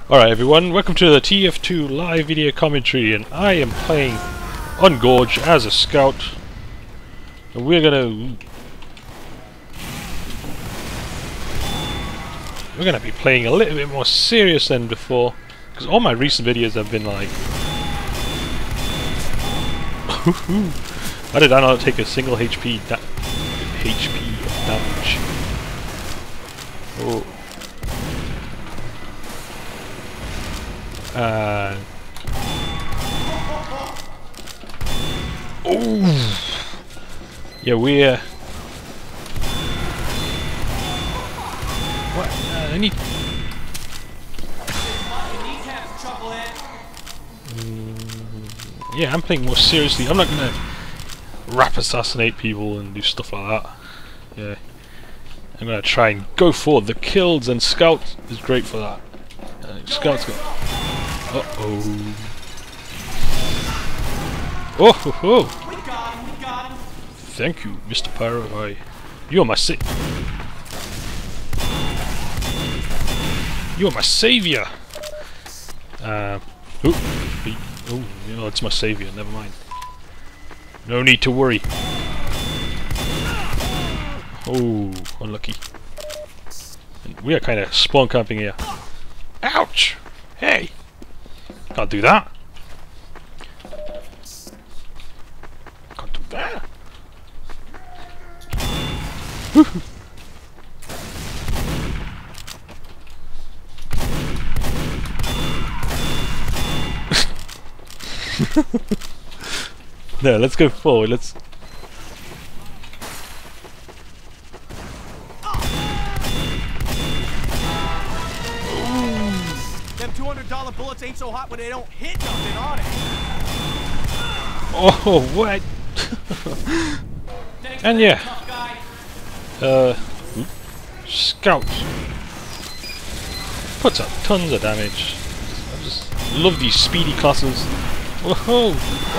Alright everyone, welcome to the TF2 live video commentary, and I am playing on Gorge as a scout. And we're gonna be playing a little bit more serious than before, because all my recent videos have been like how did I not take a single HP damage? Oh. Oh, yeah, we're. What? I need. Yeah, I'm playing more seriously. I'm not gonna rap assassinate people and do stuff like that. Yeah, I'm gonna try and go for the kills, and Scout is great for that. Scout's got. Uh-oh. Oh ho ho! We got him. Thank you, Mr. Pyro. You're my You're my savior! Oh, it's my savior, never mind. No need to worry. Oh, unlucky. And we are kind of spawn camping here. Ouch! Hey! Can't do that. Can't do that. No, let's go forward. Let's. Them $200 bullets ain't so hot when they don't hit nothing on it. Oh, what? And yeah, Scout puts up tons of damage. I just love these speedy classes. Whoa!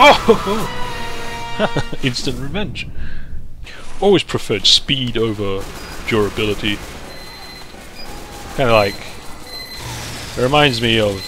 Whoa! Instant revenge. Always preferred speed over durability. Kind of like. It reminds me of.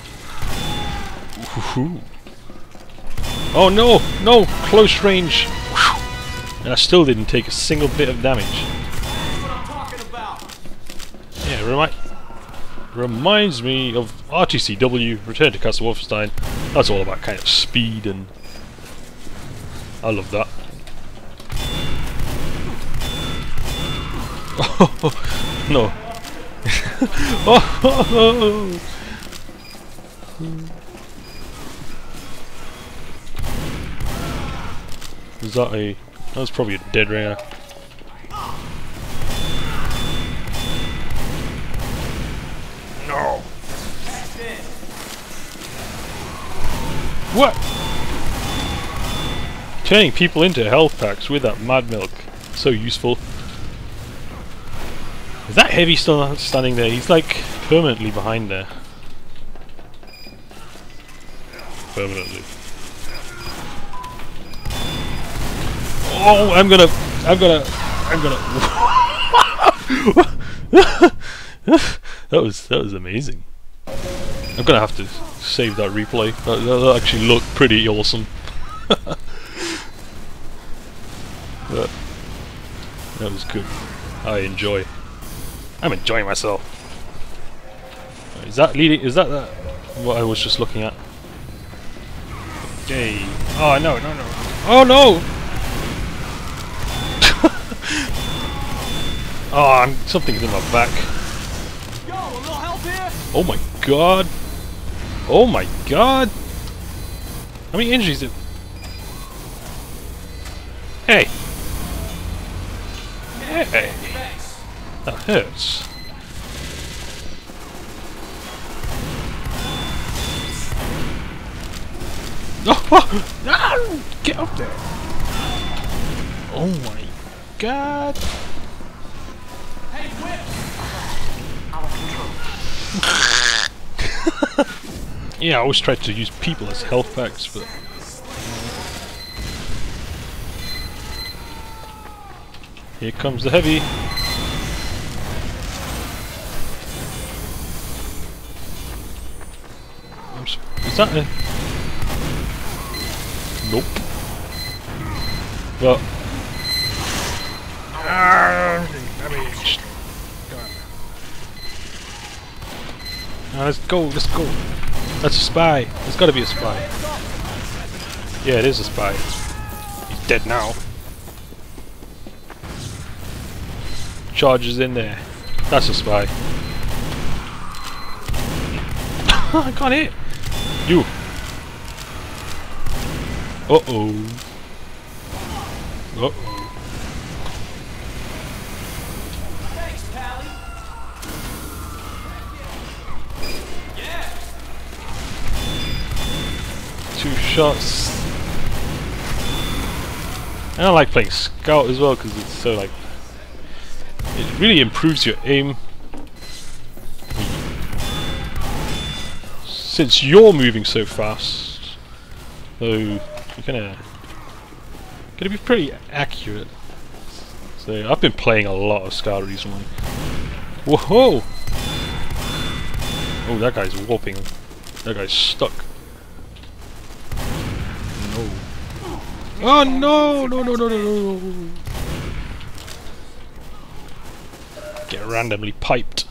Oh no! No! Close range! And I still didn't take a single bit of damage. That's what I'm talking about. Yeah, reminds me of RTCW, Return to Castle Wolfenstein. That's all about kind of speed, and I love that. Oh no! Oh. Is that a... That was probably a dead ringer. No! What? Turning people into health packs with that mad milk. So useful. Is that heavy still standing there? He's like permanently behind there. Permanently. Oh, I'm gonna. that was amazing. I'm gonna have to save that replay. That actually looked pretty awesome. But that was good. I'm enjoying myself. Is that leading? Is that what I was just looking at? Okay. Oh no! Oh no! Oh, something's in my back. Yo, a little help here? Oh my god! Oh my god! How many injuries did? Hey! Hey! That hurts. Oh! No! Get up there! Oh my god! Hey, whip! Yeah, I always try to use people as health packs, but here comes the heavy. Is that a... Nope. Well... Damaged. Let's go, let's go. That's a spy. There's gotta be a spy. Yeah, it is a spy. He's dead now. Charges in there. That's a spy. I can't hit. You. Uh-oh. Uh-oh. Thanks, Pally. Yeah. 2 shots. And I like playing Scout as well because it's so like... It really improves your aim. Since you're moving so fast, so you're gonna be pretty accurate. So I've been playing a lot of Scout recently. Whoa! Oh, that guy's warping. That guy's stuck. No. Oh no! No! No! No! No! No! Get randomly piped.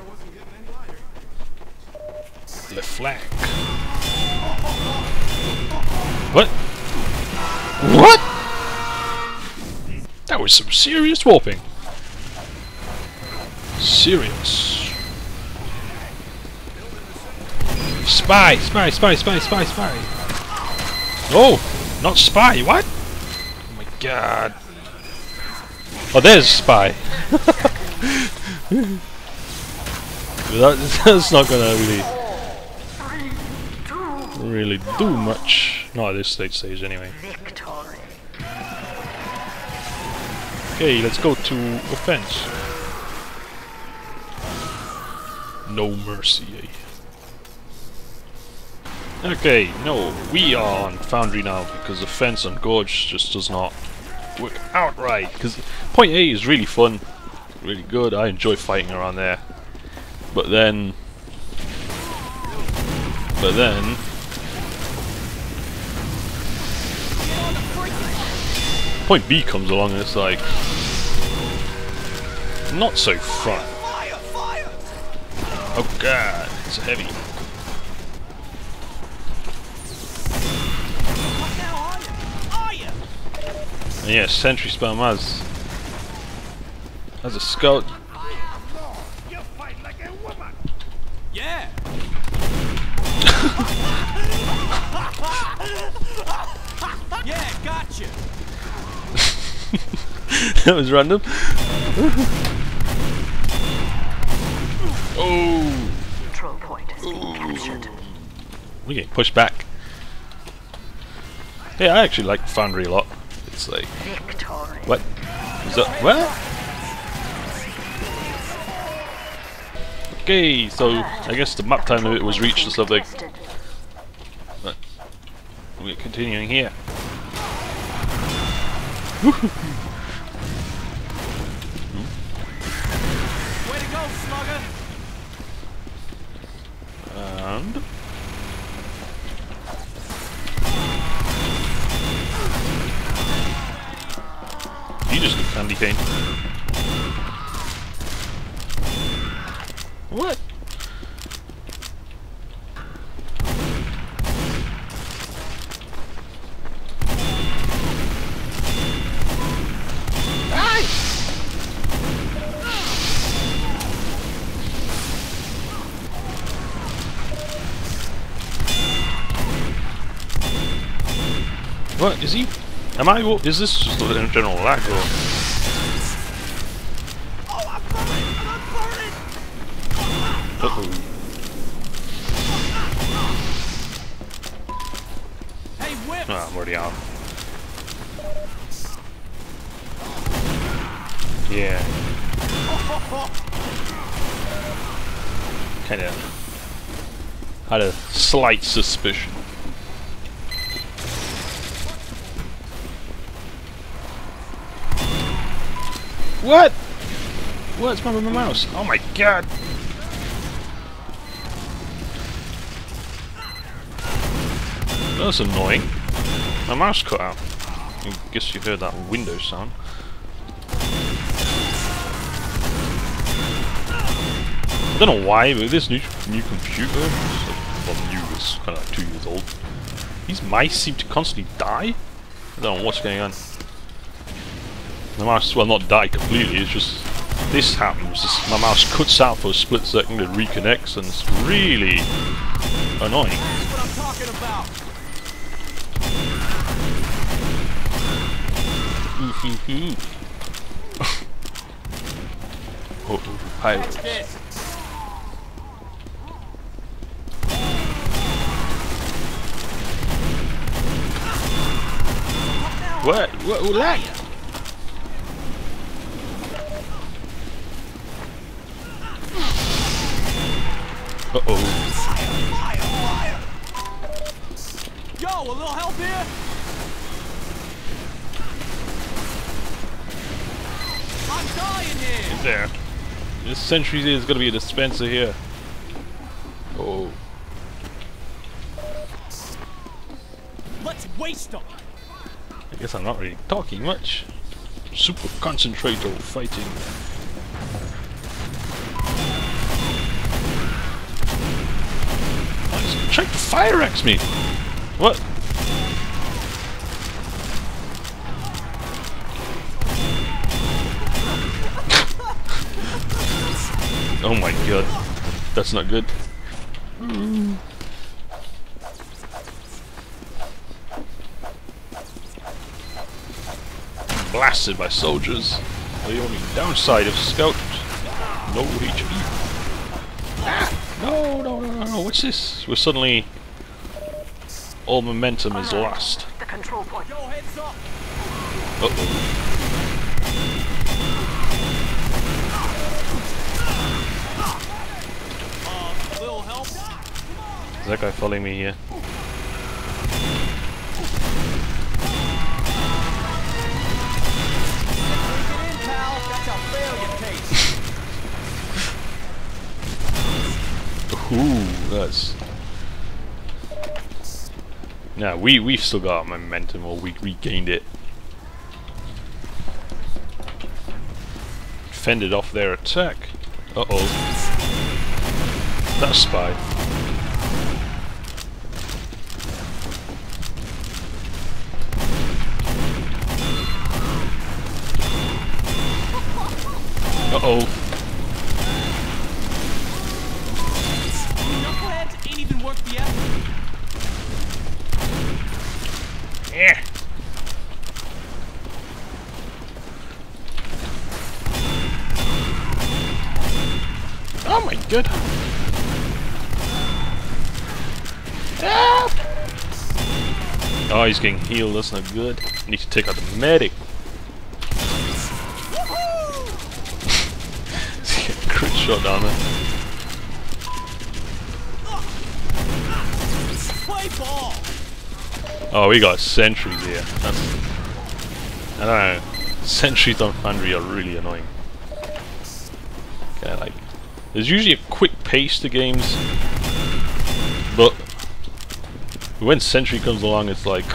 The flag. What? What? That was some serious warping. Serious. Spy! Spy! Spy! Spy! Spy! Spy! No! Not spy! What? Oh my god. Oh, there's spy. That's not gonna really do much. Not at this stage anyway. Okay, let's go to offense. No mercy, eh? Okay, no, we are on Foundry now because offense on Gorge just does not work out right. Because point A is really fun, really good. I enjoy fighting around there. But then point B comes along and it's like not so fun. Oh god, it's heavy. And yeah, sentry spam as a scout. Yeah. Yeah, gotcha. That was random. Oh. Control point has been captured. We're getting pushed back. Yeah, I actually like Foundry a lot. It's like Victory. what? Is that what? Okay, so I guess the map time limit was reached or something. But we're continuing here. Way to go, slugger. And you just got candy cane. What? What is he? Am I? Is this just a general lag or? Oh, I'm burning! I'm burning! Uh-oh. Hey, whip! Ah, I'm already out. Yeah. Kinda had a slight suspicion. What? What's wrong with my mouse? Oh my god! That's annoying. My mouse cut out. I guess you heard that Windows sound. I don't know why, but this new computer, well, new, it's kind of like 2 years old. These mice seem to constantly die. I don't know what's going on. The mouse, well, not die completely. It's just this happens. My mouse cuts out for a split second, it reconnects, and it's really annoying. That's what I'm talking about. Oh, pirates. This. What? What? Lag? Uh-oh. Fire! Yo, a little help here? I'm dying here! There. This sentry is gonna be a dispenser here. Oh. Let's waste them! I guess I'm not really talking much. Super concentrator fighting. Oh, he's trying to fire axe me! What? Oh my god. That's not good. Blasted by soldiers. The only downside of Scout. No HP. Ah! No, no, no, no, no. What's this? We're suddenly... all momentum is lost. The control point. Yo, heads up! Uh-oh. Little help? Is that guy following me here? That's how failure tastes. Ooh, that's... Nah, we've still got momentum, or we regained it. Fended off their attack. Uh-oh. That's spy. Uh-oh. Knuckleheads ain't even worth the effort. Yeah. Oh my god. Ah! Oh, he's getting healed, that's not good. Need to take out the medic. Crit shot down there. Play ball. Oh, we got sentries here. That's, I don't know. Sentries on Foundry are really annoying. Okay, like, there's usually a quick pace to games, but when sentry comes along, it's like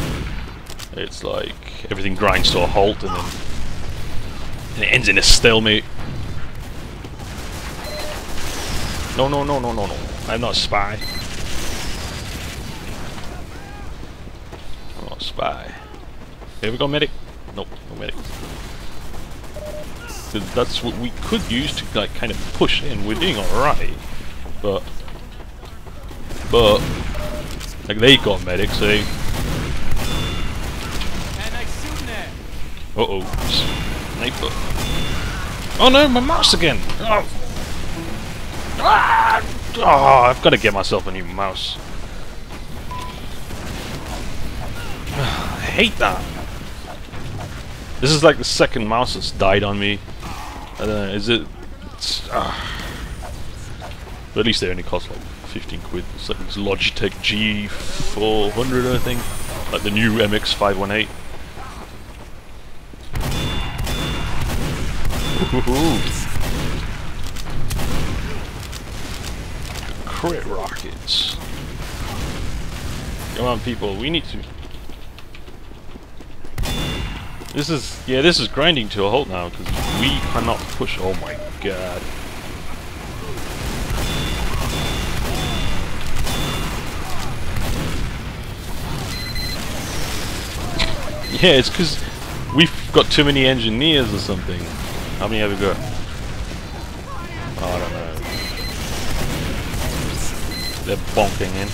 everything grinds to a halt, and then it ends in a stalemate. No, no, no, no, no, no. I'm not a spy. I'm not a spy. Here we go, medic. Nope, no medic. So that's what we could use to like kind of push in. We're doing alright, but like they got medic, so they. And I shooting there. Uh-oh. Sniper. Oh no, my mouse again! Oh. Ah! Oh, I've got to get myself a new mouse. I hate that. This is like the second mouse that's died on me. I don't know, is it... but at least they only cost like 15 quid. It's like this Logitech G400, I think. Like the new MX518. Ooh. Crit rockets. Come on, people, we need to... This is grinding to a halt now, because we cannot push... Oh my god. Yeah, it's because we've got too many engineers or something. How many have we got? Oh, I don't know. They're bonking in.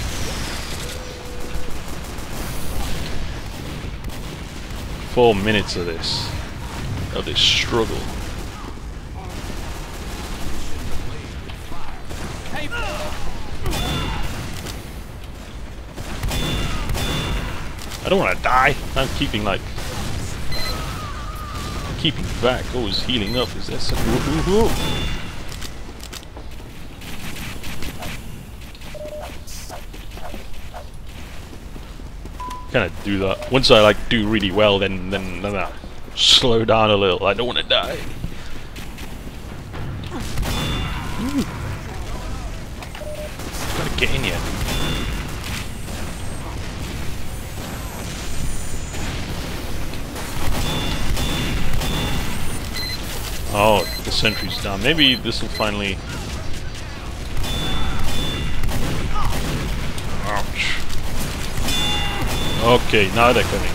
Four minutes of this struggle. I don't want to die. I'm keeping back. Oh, he's healing up. Is this? Kind of do that. Once I like do really well, then I slow down a little. I don't want to die. Gotta get in here. Oh, the sentry's down. Maybe this will finally... Ouch. Okay, now they're coming.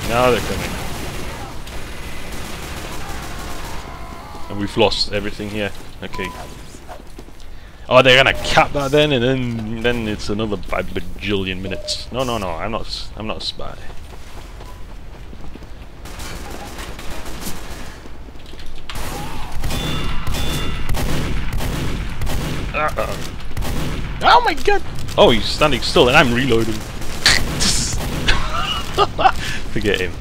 And we've lost everything here. Okay. Oh, they're gonna cap that then, and then it's another 5 bajillion minutes. No, I'm not a spy. Oh my god! Oh, he's standing still and I'm reloading. Forget him.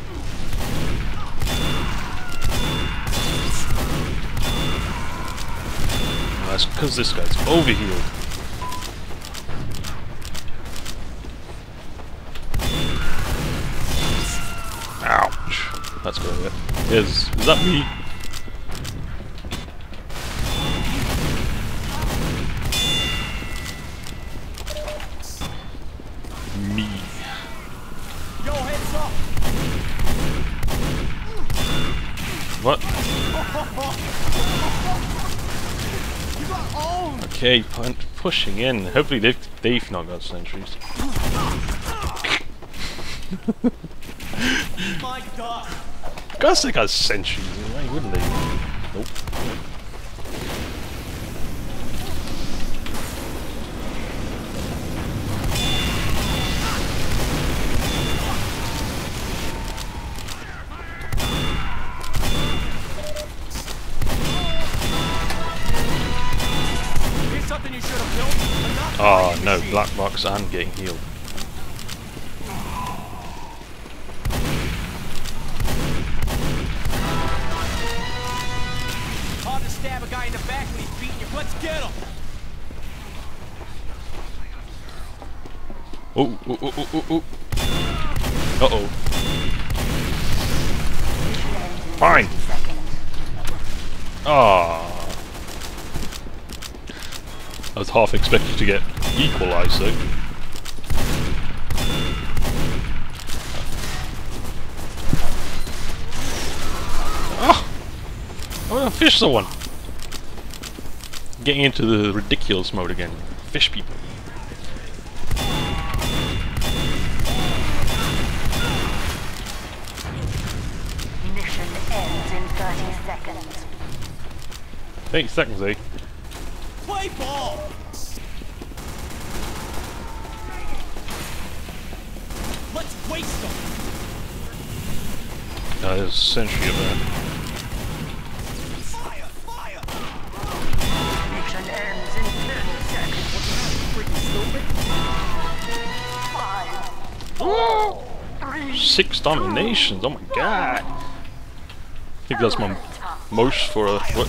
Oh, that's because this guy's overhealed. Ouch. That's good. Is that me? Yo, heads up. What? You got owned. Okay, pushing in. Hopefully they've not got sentries. My God. Of course they got sentries. Why wouldn't they? Nope. Something you should have built. Oh no, black box and getting healed. Hard to stab a guy in the back when he's beating you. Let's get him. Oh. Uh-oh. Fine. Ah. I was half expected to get equalised though. Ah! I want to fish someone! Getting into the ridiculous mode again. Fish people. Mission ends in 30 seconds. 30 seconds, eh? Play ball. Let's waste them. There's a sentry up there. Fire, fire. Mission ends in 30 seconds. Freaking stupid. 5, 4, 3, 6 dominations, oh my god! I think that's my most for a what?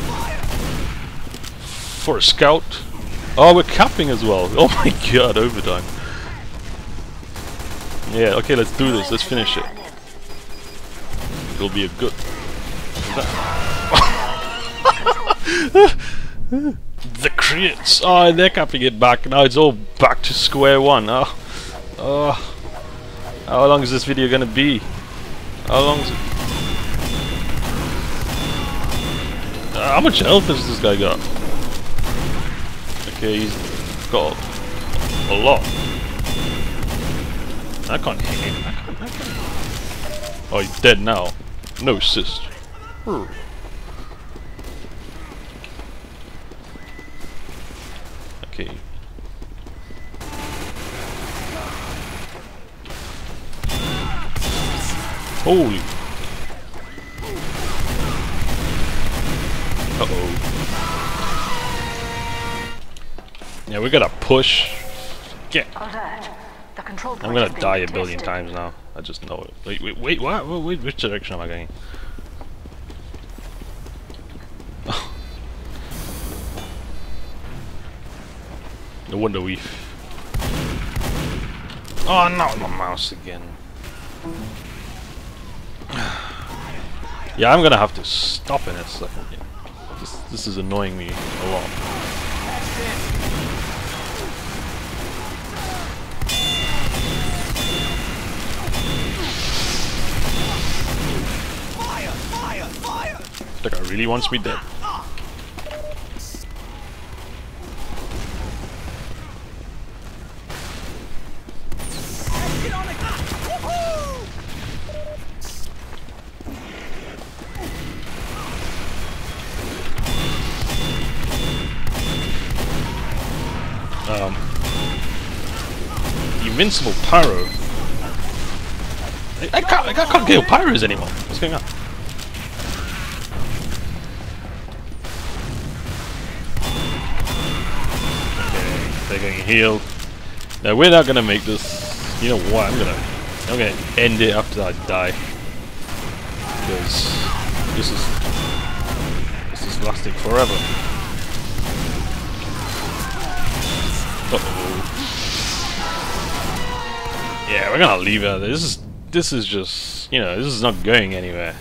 For a scout. Oh, we're capping as well. Oh my god, overtime. Yeah, okay, let's do this. Let's finish it. It'll be a good. The crits. Oh, they're capping it back. Now it's all back to square one. Oh. How long is this video gonna be? How long is it? How much health has this guy got? Okay, he's got a lot. I can't hit him. I can't. Oh, he's dead now. No assist. Okay. Holy. Uh-oh. Yeah, we gotta push. Get. Alert. The control point I'm gonna is being die a billion tested. times now. I just know it. Wait, what? Wait, which direction am I going? No wonder we. Oh no, my mouse again. Yeah, I'm gonna have to stop in a second. This is annoying me a lot. Fire! Fire! Fire! That guy really wants me dead. Get on it! Woohoo! Invincible pyro. I can't kill pyros anymore. What's going on? Okay, they're getting healed. Now we're not gonna make this. You know what? I'm gonna end it after I die because this is lasting forever. Uh-oh. Yeah, we're gonna leave it. This is just, you know, this is not going anywhere.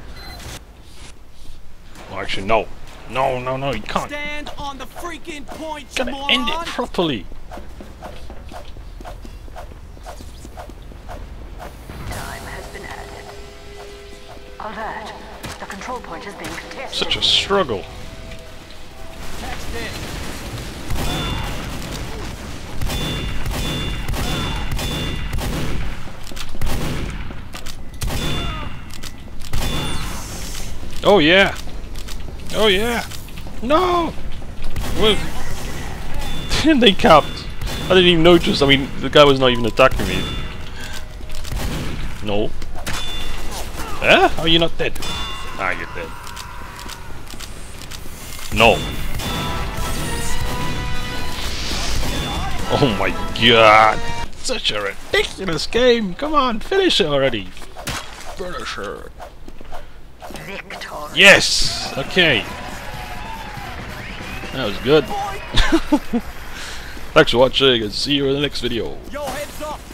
Well, actually, no, you can't. Stand on the freaking point, you Gotta moron! end it properly. Time has been added. Alert. The control point is being tested. Such a struggle. Text it. Oh yeah. Oh yeah. No. Well, they capped. I didn't even notice. I mean, the guy was not even attacking me. No. Eh? How are you not dead? Ah, you're dead. No. Oh my god. Such a ridiculous game. Come on, finish it already. Finish her. Victory. Yes! Okay. That was good. Thanks for watching and see you in the next video. Yo, heads up!